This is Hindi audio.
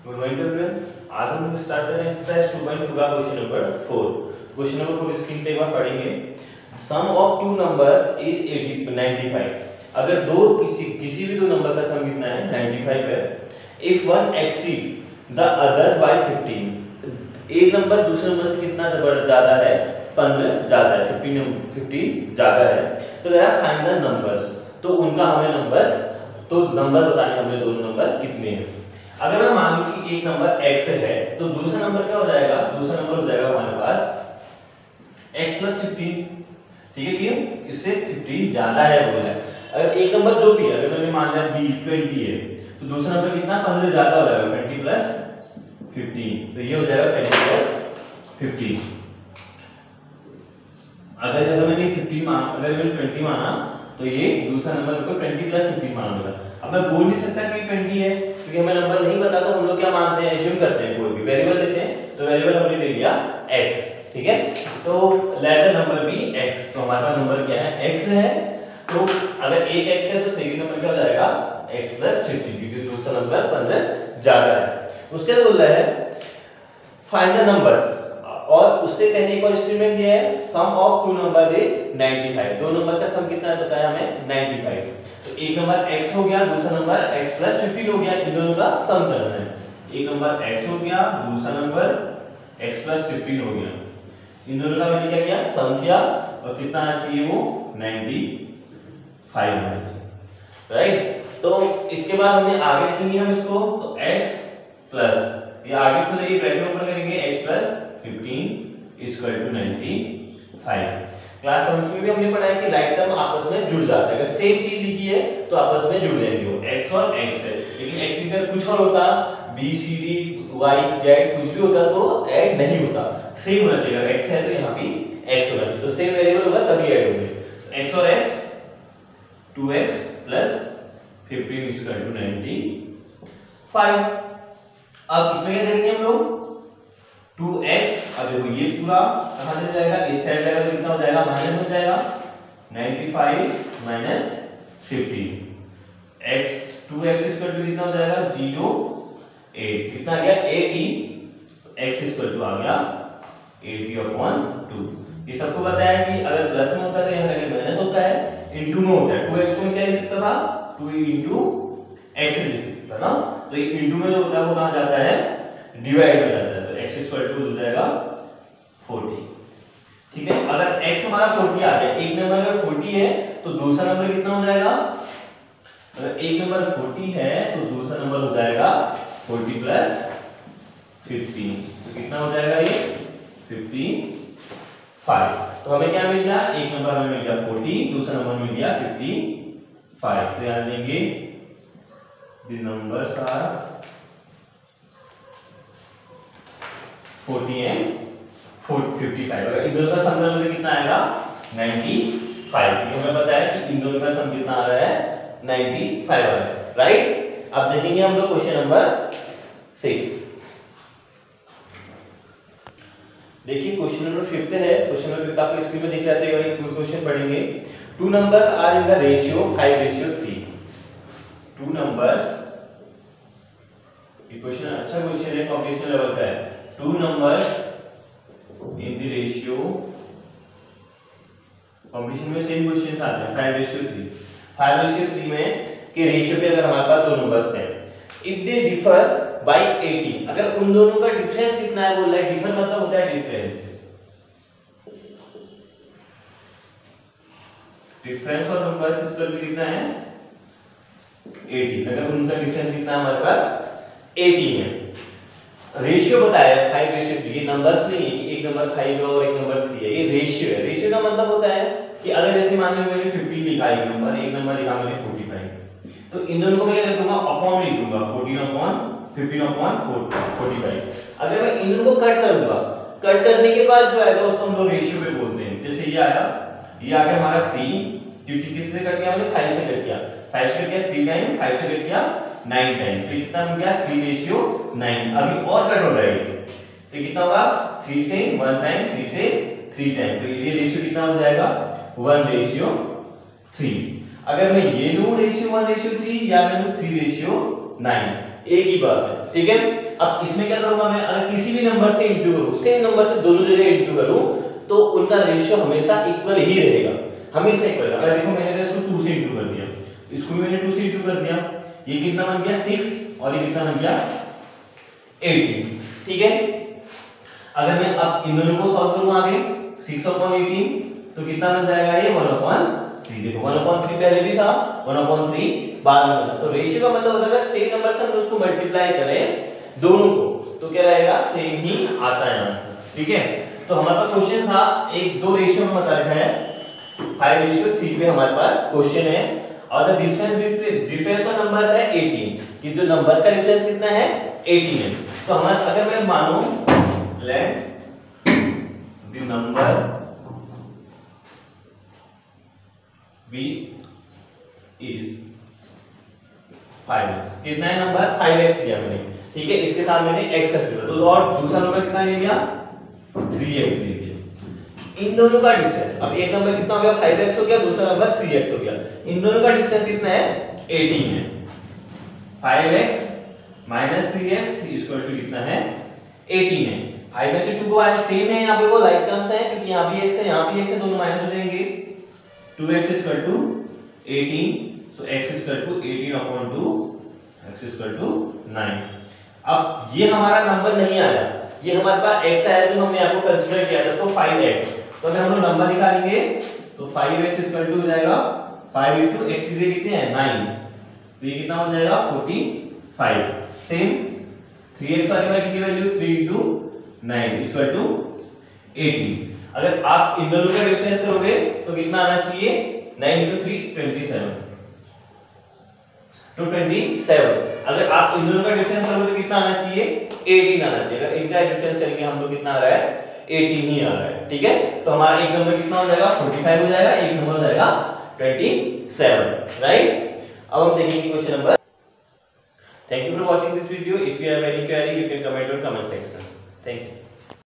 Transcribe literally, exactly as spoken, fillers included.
Good morning everyone. आज हम लोग स्टार्ट कर रहे हैं एक्सरसाइज टू पॉइंट टू का question number four. Question number four screen पे एक बार पढ़ेंगे। Sum of two numbers is eighty ninety five. अगर दो किसी किसी भी दो नंबर का सम कितना है नाइंटी फाइव है। If one exceed the others by fifteen, एक नंबर दूसरे नंबर से कितना ज्यादा है, पंद्रह ज्यादा है, फिफ्टीन फिफ्टीन ज्यादा है। तो जरा फाइंड द नंबर्स, तो उनका हमें नंबर्स, तो नंबर बताने हमें दोनों नंबर कितने हैं। अगर मैं मान लूं कि एक नंबर x है तो दूसरा नंबर क्या हो जाएगा, दूसरा नंबर हो जाएगा हमारे पास x प्लस फिफ्टीन। ठीक है, क्यों? इससे फिफ्टीन ज्यादा है बोला है। अगर एक नंबर जो भी है, अगर मैंने मान लिया b ट्वेंटी है तो दूसरा नंबर कितना पंद्रह ज्यादा हो जाएगा, ट्वेंटी प्लस फिफ्टीन, तो ये हो जाएगा ट्वेंटी प्लस फिफ्टीन। अगर अगर मैंने फिफ्टीन माना, अगर मैंने ट्वेंटी माना तो ये दूसरा नंबर को ट्वेंटी प्लस फिफ्टीन माना होगा। अब मैं बोल नहीं सकता कि ट्वेंटी है क्योंकि हमें नंबर नहीं पता, तो हम लोग क्या मानते हैं, एज्यूम करते हैं, कोई भी वेरिएबल लेते हैं। तो वेरिएबल हमने ले लिया x, ठीक है। तो let the number be x, तो हमारा नंबर क्या है, x है। तो अगर एक x है तो सेकंड नंबर क्या हो जाएगा, x प्लस फिफ्टीन, क्योंकि दूसरा नंबर पंद्रह ज्यादा है। उसके बाद बोल रहा है फाइंड द नंबर्स, और उससे कहने का स्टेटमेंट दिया है sum of two number is ninety five. दो नंबर का सम कितना है बताया हमें, नाइंटी फाइव। तो एक नंबर x हो गया, दूसरा नंबर x प्लस फिफ्टीन हो गया, इन दोनों का सम करना है। एक नंबर x हो गया, दूसरा नंबर x प्लस फिफ्टीन हो गया, इन दोनों का मैंने क्या किया, सम किया, और कितना आना चाहिए वो नाइंटी फाइव है, राइट। तो इसके बाद हमें आगे लिखेंगे हम इसको, तो x प्लस, ये आगे को लेके ब्रैकेट ओपन करेंगे, x plus fifteen equal to ninety five. Class one में भी हमने पढ़ा है कि राइट टर्म आपस में जुड़ जाते हैं। अगर सेम चीज लिखी है तो आपस में जुड़ जाएंगे, वो x और x है। लेकिन x की जगह कुछ और होता, b c d y z कुछ भी होता तो ऐड नहीं होता, सेम होना चाहिए। अगर x है तो यहाँ भी x होना चाहिए, तो सेम वेरिएबल होगा तभी ऐड होंगे। x और x two x plus fifteen equal to ninety five. अब इसमें क्या करेंगे हम लोग, टू एक्स, अब देखो ये पूरा कहां से जाएगा, इस साइड जाएगा तो कितना हो जाएगा, माइनस हो जाएगा, ninety five minus fifteen, x two x equal to कितना हो जाएगा, जीरो एट, कितना आ गया एटी, तो x इक्वल टू आ गया एटी अपॉन टू। ये सबको बताया कि अगर प्लस में होता है तो यहाँ लगे माइनस होता है, इनटू में होता है। टू एक्स को मैं क्या लिख सकता था, टू इनटू x लिख सकता था ना, तो ये इनटू में जो होता है वो कहां जाता है, डिवाइड हो जाता है, तो x इक्वल टू हो जाएगा फोर्टी। ठीक है, अगर x हमारा फोर्टी आ गया, एक नंबर अगर फोर्टी है तो दूसरा नंबर कितना हो जाएगा, अगर एक नंबर फोर्टी है तो दूसरा नंबर हो जाएगा फोर्टी प्लस फिफ्टीन, तो कितना हो जाएगा ये फिफ्टी फाइव। तो हमें क्या मिल गया, एक नंबर हमें मिल गया फोर्टी, दूसरा नंबर मिल गया फिफ्टी फाइव। तो याद देंगे the numbers are forty and fifty five. अगर इन दोनों का सम करने कितना आएगा, नाइंटी फाइव, क्योंकि हमें पता है कि इन दोनों का सम कितना आ रहा है, नाइंटी फाइव आ रहा है, राइट। अब देखेंगे हम लोग क्वेश्चन नंबर सिक्स। देखिए क्वेश्चन नंबर फिफ्थ है। क्वेश्चन नंबर फिफ्थ आपको स्क्रीन पे दिख रहा है, तो क्वेश्चन पढ़ेंगे। Two numbers are in the ratio five ratio three. Two numbers, ये क्वेश्चन अच्छा क्वेश्चन है, कॉम्पिटिशन लेवल का है। Two numbers in the ratio, competition में सेम क्वेश्चंस आते हैं, five ratio three. Five ratio three में के रेशियो पे अगर हमारे पास दो नंबर्स हैं, if they differ by eighteen, अगर उन दोनों का डिफरेंस कितना है बोल रहा है, डिफर मतलब होता है डिफरेंस, डिफरेंस ऑफ नंबर्स इस पर कितना है एटीन। अगर उनका डिफरेंस कितना है हमारे पास एटीन है, रेशियो बताया है फाइव रेशियो थ्री। ये नंबर्स नहीं है कि एक नंबर फाइव है और एक नंबर थ्री है, ये रेशियो है। रेशियो का मतलब होता है कि अगर जैसे मान लो मैंने फिफ्टीन लिखा एक नंबर, एक नंबर लिखा मैंने फोर्टी फाइव, तो इन दोनों को मैं क्या कर दूंगा, अपॉन लिख दूंगा, fourteen upon fifteen upon forty five. अगर मैं इन दोनों को कट कर दूंगा, कट करने के बाद जो आएगा उसको हम लोग रेशियो पे बोलते हैं। जैसे ये आया, ये आ गया हमारा थ्री, क्योंकि किससे कट किया हमने, फाइव से कट किया, फाइव से कट किया थ्री टाइम, फाइव से कट किया नाइन टाइम, तो कितना मिल गया थ्री रेशियो नाइन। अभी और कट हो रहा है, तो कितना होगा, थ्री से वन टाइम, थ्री से थ्री टाइम, तो ये रेशियो कितना हो जाएगा, वन रेशियो थ्री। अगर मैं ये लूं रेशियो वन रेशियो थ्री, या मैं लूं थ्री रेशियो नाइन, एक ही बात है, ठीक है। अब इसमें क्या करूंगा मैं, अगर किसी भी नंबर से इंटू करूं, सेम नंबर से दोनों जगह इंटू करूं, तो उनका रेशियो हमेशा इक्वल ही रहेगा, हमेशा इक्वल। अगर देखो मैंने इसको टू से इंटू कर दिया, इसको भी मैंने टू से इंटू कर दिया, ये कितना बन गया सिक्स और ये कितना बन गया एटीन, ठीक है। अगर मैं अब इन दोनों को सॉल्व करूं आगे, सिक्स अपॉन एटीन तो कितना बन जाएगा ये वन अपॉन थ्री। देखो वन अपॉन थ्री पहले भी था, वन अपॉन थ्री बाद में था। तो रेशियो का मतलब होता है सेम नंबर से हम उसको मल्टीप्लाई करें दोनों को तो क्या रहेगा, सेम ही आता है आंसर, ठीक है। तो हमारे पास क्वेश्चन था, एक दो रेशियो में बता रखा है, फाइव रेशियो थ्री पे हमारे पास क्वेश्चन है, और the difference between difference of numbers है एटीन, कि जो नंबर्स का डिफरेंस कितना है एटीन है। तो हमारा अगर मैं मानूं let the number be is five x, कितना है नंबर फाइव एक्स दिया मैंने, ठीक है। इसके साथ मैंने x का स्क्वायर, तो और दूसरा नंबर कितना ले लिया थ्री एक्स ले लिया। इन दोनों का डिफरेंस, अब एक नंबर कितना हो गया फाइव एक्स हो गया, दूसरा नंबर थ्री एक्स हो गया, इन दोनों का डिफरेंस कितना है एटीन है। Five x minus three x equal to कितना है एटीन है। फाइव में से टू को आए सेम है, यहाँ पे वो लाइक टर्म्स है क्योंकि यहाँ भी x है यहाँ भी x है, दोनों माइनस हो जाएंगे। Two x equal to eighteen, so x equal to eighteen upon two, x equal to nine. अब ये हमारा नंबर नहीं आया, ये हमारे पास x आया जो हमने आपको कंसीडर किया था, तो फाइव एक्स। तो अगर हम लोग नंबर निकालेंगे तो फाइव एक्स इक्वल टू हो जाएगा फाइव इनटू x की जगह कितने हैं नाइन, तो ये कितना हो जाएगा forty five. Same three x वाले में कितनी value three into nine equal to eighteen. अगर आप इन दोनों का डिफरेंस करोगे तो कितना आना चाहिए nine into three twenty seven, two twenty seven. अगर आप इन दोनों का डिफरेंस करोगे तो कितना आना चाहिए एटीन आना चाहिए। अगर इनका डिफरेंस करेंगे हम लोग कितना आ रहा है एटीन ही आ रहा है, ठीक है। तो हमारा एक नंबर कितना हो जाएगा फोर्टी फाइव हो जाएगा, एक नंबर हो जाएगा ट्वेंटी सेवन, राइट। अब हम देखेंगे question number. Thank you for watching this video. If you have any query you can comment on comment section. Thank you.